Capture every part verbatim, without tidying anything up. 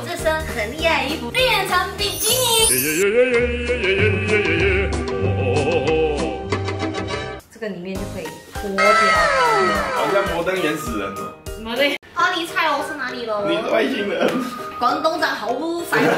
这身很厉害的衣服变成比基尼。这个里面就可以脱掉。 好像摩登原始人哦。 什么的？阿里菜哦是哪里喽？ 你是外星人。 广东人好不反应啊！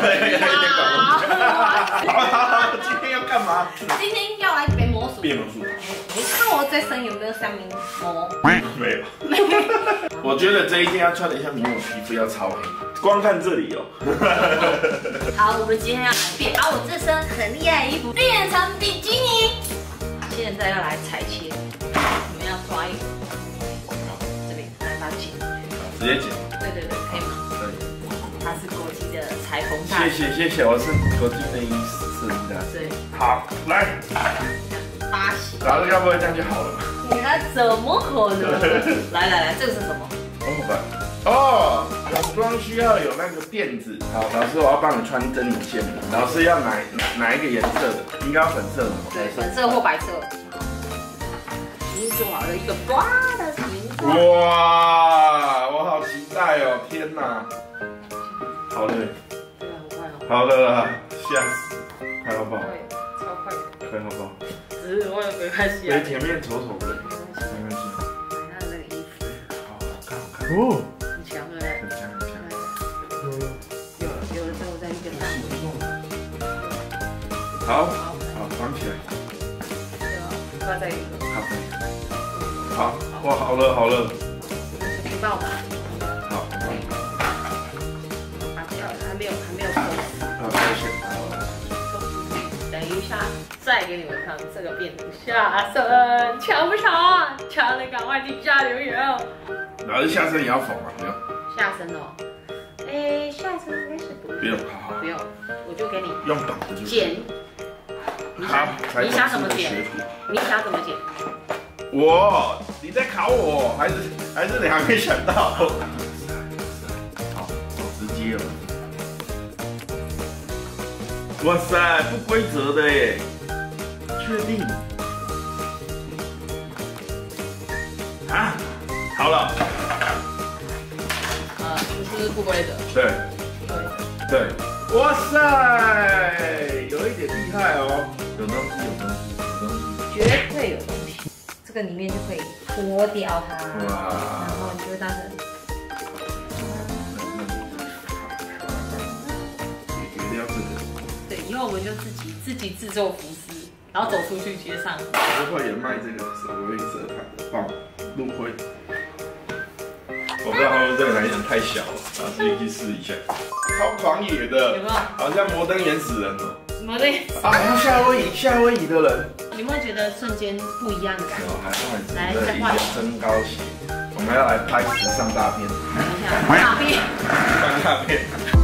好好好，今天要干嘛？ 今天要来变魔术。 变魔术。 你看我这身有没有像名模？ 没有。我觉得这一件要穿得像名模，皮肤要超黑。光看这里哦。 好，我们今天要来变，把我这身很厉害的衣服变成比基尼。现在要来裁切，我们要抓一个，这边来把它剪。 直接剪。 对对对，可以吗？ 可以。 它是国际的裁缝大师。 谢谢谢谢，我是国际内衣设计大师。 对。 好，来。 八喜。 然后要不会这样就好了？ 你看怎么可能？来来来，这个是什么？ 哦，好吧。哦，泳装需要有那个垫子。好，老师，我要帮你穿针引线。老师要哪哪一个颜色的？应该要粉色的。 对，粉色或白色。已经做好了一个花的形状。 哇，我好期待哦！天哪！好累。 对啊，很快哦。 好了啦，吓死！快好不好？ 对，超快的。 快好不好？ 只是我有没关系啊。 对，前面丑丑的，没关系。 看这个衣服。 好好看，好看。哦。 很强，对不对？ 很强，很强。 有有有的时候在一个范围。 好，好，绑起来。 对啊，挂在一个。 好，好，哇，好了，好了。 你帮我拿。 好。 拔掉了，还没有，还没有扣死。 好，谢谢。 等一下，再给你们看这个变成下身，强不强？强的赶快底下留言哦。 老师下身也要缝吗？不用。 下身哦，哎，下身应该是不不用，好好。 不用，我就给你用绑的就剪。 好， 你想怎么剪？你想怎么剪？ 我，你在考我，还是还是你还没想到？好，好直接了。哇塞，不规则的耶，确定？啊，好了。 呃，是不是不规则？ 对， 对对。哇塞，有一点厉害哦，有东西，有东西，有东西， 绝对有东西。这个里面就可以脱掉它， 哇， 然后你就会当成。 解决掉这个。 对，以后我们就自己自己制作服饰，然后走出去街上。 我会也卖这个手绘色彩的棒芦荟。我不知道他们这个哪一种太小了，然后自己去试一下。超狂野的， 有没有？ 好像摩登原始人哦。 什么的？ 啊，像夏威夷夏威夷的人。 你会觉得瞬间不一样的感觉。 还换的一件增高鞋，我们要来拍时尚大片。 等一下，大片。 放大片。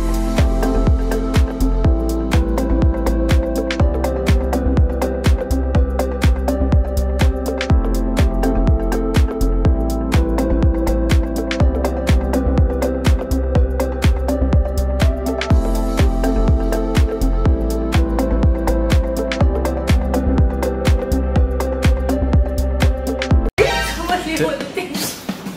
我的电视，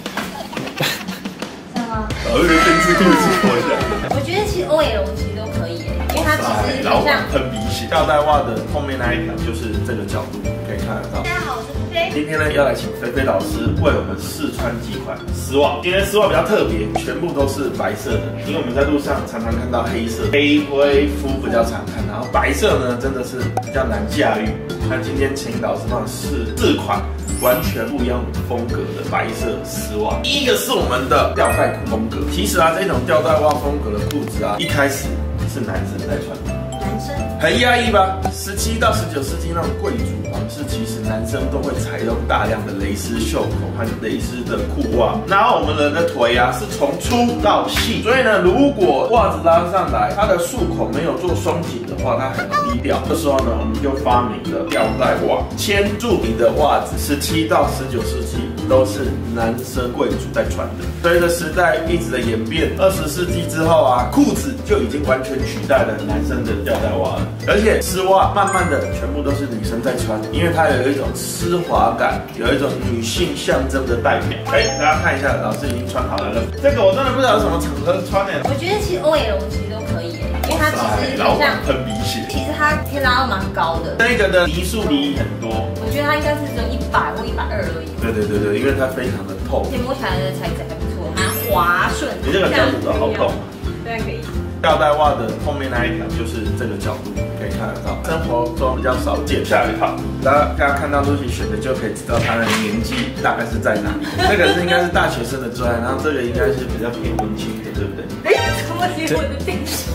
是吗？ 老师的电视故事说一下。 我觉得其实 O L 其实都可以耶，因为它其实老很像喷鼻血。吊带袜的后面那一条就是这个角度，可以看得到。 大家好，我是菲菲。 今天呢，要来请菲菲老师为我们试穿几款丝袜。今天丝袜比较特别，全部都是白色的，因为我们在路上常常看到黑色、黑灰肤比较常看，然后白色呢真的是比较难驾驭。那今天请老师帮我试四款完全不一样风格的白色丝袜。第一个是我们的吊带裤风格。其实啊，这种吊带袜风格的裤子啊，一开始是男生在穿的。 男生很压抑吧？十七到十九世纪那种贵族皇室，其实男生都会采用大量的蕾丝袖口和蕾丝的裤袜。然后我们人的腿啊是从粗到细，所以呢，如果袜子拉上来，它的束口没有做松紧的话，它很容易掉。这时候呢，我们就发明了吊带袜。牵住你的袜子，十七到十九世纪都是男生贵族在穿的。随着时代一直的演变，二十世纪之后啊，裤子就已经完全取代了男生的吊带袜了。而且丝袜慢慢的全部都是女生在穿，因为它有一种丝滑感，有一种女性象征的代表。哎，大家看一下，老师已经穿好了。这个我真的不知道有什么场合穿呢。 我觉得其实 O L 其实都可以耶，因为它其实老板很像喷鼻血。 其实它可以拉到蛮高的。 那个的泥塑离很多， 我觉得它应该是只有一百或一百二而已。 对对对对，因为它非常的透， 而且摸起来的材质还不错，蛮滑顺。 你这个脚趾头好痛。 对，可以。 吊带袜的后面那一条就是这个角度，可以看得到，生活中比较少见。下一套，大家大家看到露西选的就可以知道她的年纪大概是在哪里。这个是应该是大学生的专，然后这个应该是比较偏文青的，对不对？ 哎，怎么是我的电视？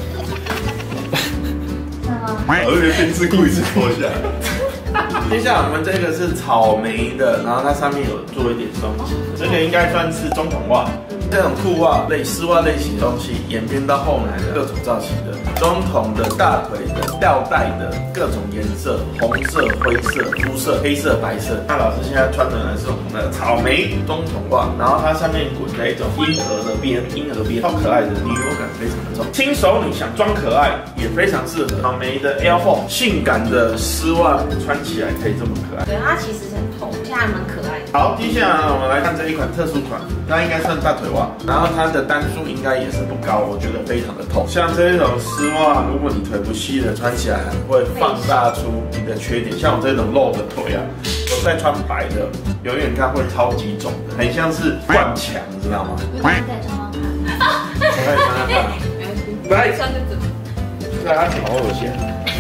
我以为电视故意是脱下来。接下来我们这个是草莓的，然后它上面有做一点松紧，这个应该算是中筒袜。这种裤袜类丝袜类型的东西，演变到后来的各种造型的中筒的、大腿的、吊带的各种颜色，红色、灰色、肤色、黑色、白色。那老师现在穿的呢是我们的草莓中筒袜，然后它上面滚了一种婴儿的边，婴儿边超可爱的，女友感非常的重。轻熟女想装可爱也非常适合。草莓的 Air Force 性感的丝袜穿起来可以这么可爱。 对，它其实很透，现在还蛮可爱的。 好，接下来我们来看这一款特殊款，它应该算大腿袜。然后它的单数应该也是不高，我觉得非常的透。像这种丝袜，如果你腿不细的，穿起来很会放大出你的缺点。像我这种露的腿啊，我再穿白的，永远看会超级肿的，很像是灌墙，知道吗？ 你可以穿穿看。 我可以穿穿看。 不爱穿就怎么？ 对啊，好恶心。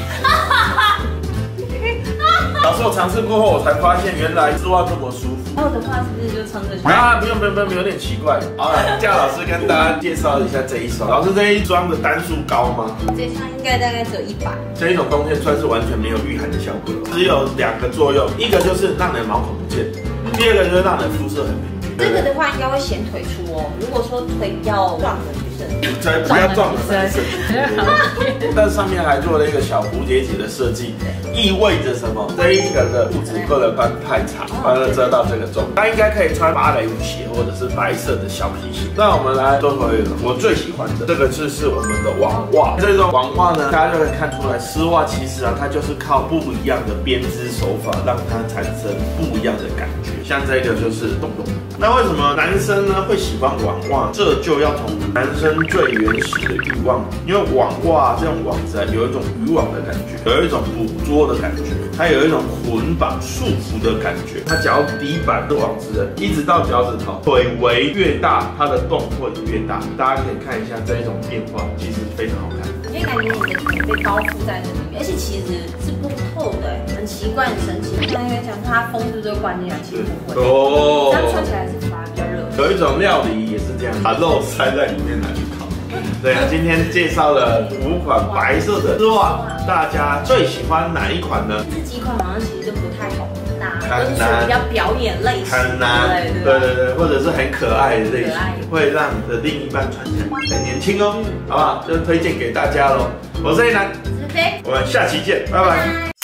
老师，我尝试过后，我才发现原来丝袜这么舒服。 那我的话是不是就穿着？ 啊，不用不用不用，有点奇怪。好了，叫老师跟大家介绍一下这一双。老师这一双的单数高吗？ 这一双应该大概只有一百。 这一种冬天穿是完全没有御寒的效果，只有两个作用，一个就是让人毛孔不见，第二个就是让人肤色很平均。 这个的话应该会显腿粗哦。如果说腿比较壮的女生， 才不要壮的男生。但上面还做了一个小蝴蝶结的设计，意味着什么？这一个的裤子不能穿太长，完了遮到这个中。它应该可以穿芭蕾舞鞋或者是白色的小皮鞋。那我们来做回我最喜欢的，这个就是我们的网袜。这种网袜呢，大家就可以看出来，丝袜其实啊，它就是靠不一样的编织手法，让它产生不一样的感觉。像这个就是洞洞。那为什么男生呢会喜欢网袜？这就要从男生最原始的欲望，因为网袜这种网子啊，有一种渔网的感觉，有一种捕捉的感觉，它有一种捆绑束缚的感觉。它脚底板的网子一直到脚趾头，腿围越大，它的洞会越大。大家可以看一下这一种变化，其实非常好看。 因为感觉你的腿被包覆在那里面，而且其实是不透的，很奇怪，很神奇。刚才讲说它风是不是会灌进来，其实不会。哦，这样穿起来是反而比较热。 有一种料理也是这样，把肉塞在里面拿去烤。对啊，今天介绍了五款白色的丝袜，大家最喜欢哪一款呢？ 这几款好像其实就不太好搭，都是属于比较表演类型， 很难，对对对，或者是很可爱的类型，会让你的另一半穿起来很年轻哦，好不好？就推荐给大家喽。我是A男， 我是飞， 我们下期见，拜拜。